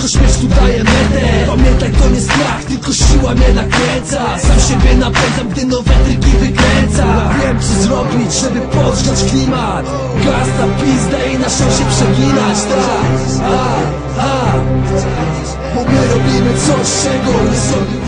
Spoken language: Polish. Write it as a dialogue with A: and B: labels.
A: tylko śmierć tu daje metę. Pamiętaj, to nie strach, tylko siła mnie nakręca. Sam siebie napędzam, gdy nowe triki wykręca. Wiem, co zrobić, żeby podrzeć klimat. Gaz na pizdę i na show się przeginać. Tak, bo my robimy coś, czego nie zrobił